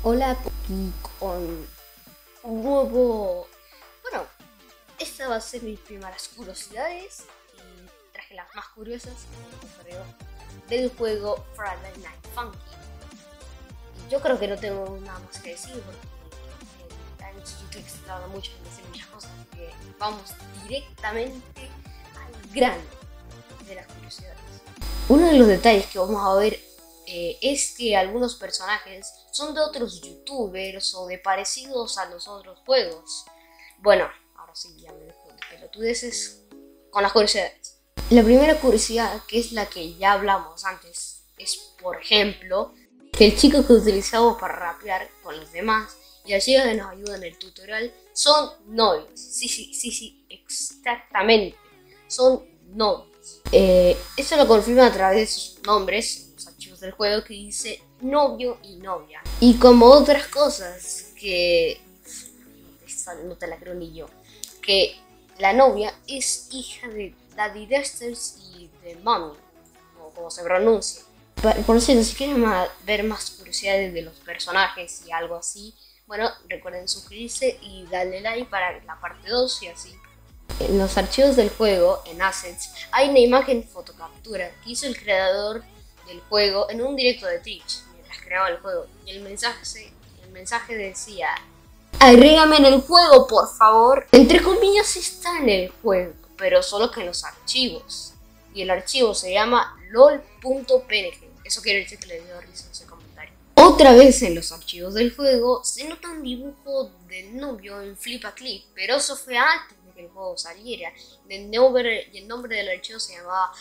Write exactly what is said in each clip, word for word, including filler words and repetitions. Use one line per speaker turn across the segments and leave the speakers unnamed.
Hola, aquí con un nuevo... Bueno, esta va a ser mis primeras curiosidades y traje las más curiosas, creo, del juego Friday Night Funkin'. Y yo creo que no tengo nada más que decir porque han explicado mucho en decir muchas cosas, así que vamos directamente al grano de las curiosidades. Uno de los detalles que vamos a ver Eh, es que algunos personajes son de otros youtubers o de parecidos a los otros juegos. Bueno, ahora sí, ya me dejo de pelotudeces con las curiosidades. La primera curiosidad, que es la que ya hablamos antes, es por ejemplo que el chico que utilizamos para rapear con los demás y la chica que nos ayuda en el tutorial son novios. Sí, sí, sí, sí, exactamente, son novios. Eh, esto lo confirma a través de sus nombres, los archivos del juego, que dice novio y novia. Y como otras cosas que esta no te la creo ni yo, que la novia es hija de Daddy Dexters y de Mommy, o como se pronuncia. Por cierto, si quieren ver más curiosidades de los personajes y algo así, bueno, recuerden suscribirse y darle like para la parte dos y así. En los archivos del juego, en Assets, hay una imagen fotocaptura que hizo el creador del juego en un directo de Twitch mientras creaba el juego. Y el mensaje, el mensaje decía: agrégame en el juego, por favor. Entre comillas, está en el juego, pero solo que en los archivos. Y el archivo se llama lol punto p n g. Eso quiere decir que le dio risa ese comentario. Otra vez en los archivos del juego se nota un dibujo del novio en Flip a Clip, pero eso fue antes que el juego saliera. El nombre, y el nombre del archivo se llamaba...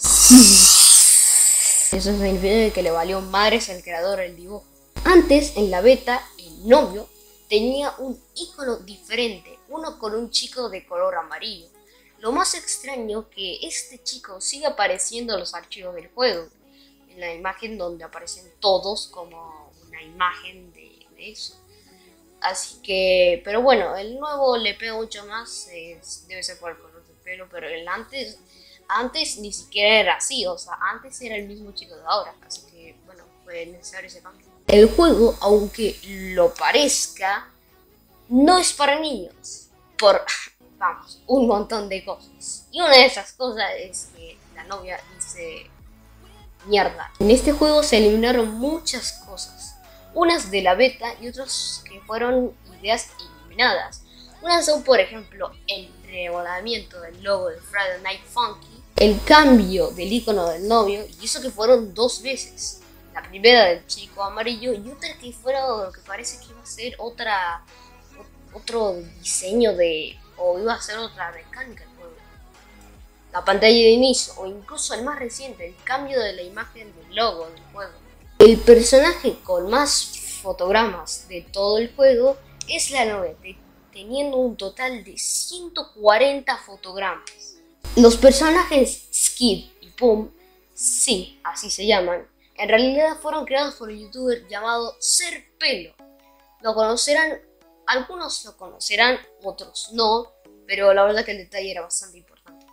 Eso significa que le valió madres al creador el dibujo. Antes, en la beta, el novio tenía un icono diferente, uno con un chico de color amarillo. Lo más extraño que este chico sigue apareciendo en los archivos del juego, en la imagen donde aparecen todos como una imagen de, de eso. Así que, pero bueno, el nuevo le pega mucho más, es, debe ser por el color del pelo, pero el antes, antes ni siquiera era así, o sea, antes era el mismo chico de ahora, así que, bueno, fue necesario ese cambio. El juego, aunque lo parezca, no es para niños, por, vamos, un montón de cosas. Y una de esas cosas es que la novia dice mierda. En este juego se eliminaron muchas cosas. Unas de la beta y otras que fueron ideas eliminadas. Unas son, por ejemplo, el remodelamiento del logo de Friday Night Funkin', el cambio del icono del novio, y eso que fueron dos veces. La primera del chico amarillo y otra que fuera lo que parece que iba a ser otra, otro diseño de, o iba a ser otra mecánica del juego. La pantalla de inicio, o incluso el más reciente, el cambio de la imagen del logo del juego. El personaje con más fotogramas de todo el juego es la novia, teniendo un total de ciento cuarenta fotogramas. Los personajes Skid y Pum, sí, así se llaman, en realidad fueron creados por un youtuber llamado Serpelo. Lo conocerán, algunos lo conocerán, otros no, pero la verdad que el detalle era bastante importante.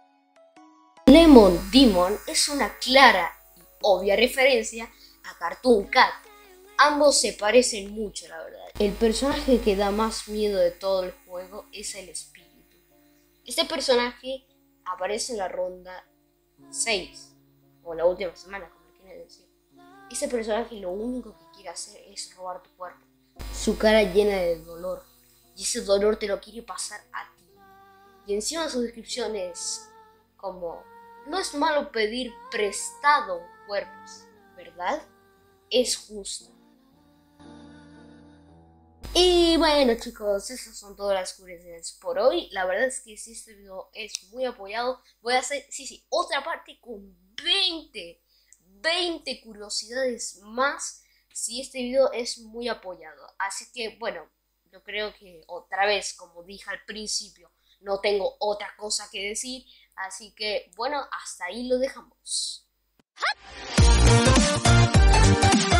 Lemon Demon es una clara y obvia referencia a Cartoon Cat. Ambos se parecen mucho, la verdad. El personaje que da más miedo de todo el juego es el espíritu. Este personaje aparece en la ronda seis, o la última semana, como quieren decir. Este personaje lo único que quiere hacer es robar tu cuerpo. Su cara llena de dolor, y ese dolor te lo quiere pasar a ti. Y encima su descripción es como: no es malo pedir prestado cuerpos, ¿verdad? Es justo. Y bueno, chicos, esas son todas las curiosidades por hoy. La verdad es que si este video es muy apoyado, voy a hacer, sí, sí, otra parte con veinte, veinte curiosidades más si este video es muy apoyado. Así que bueno, yo creo que otra vez, como dije al principio, no tengo otra cosa que decir. Así que bueno, hasta ahí lo dejamos.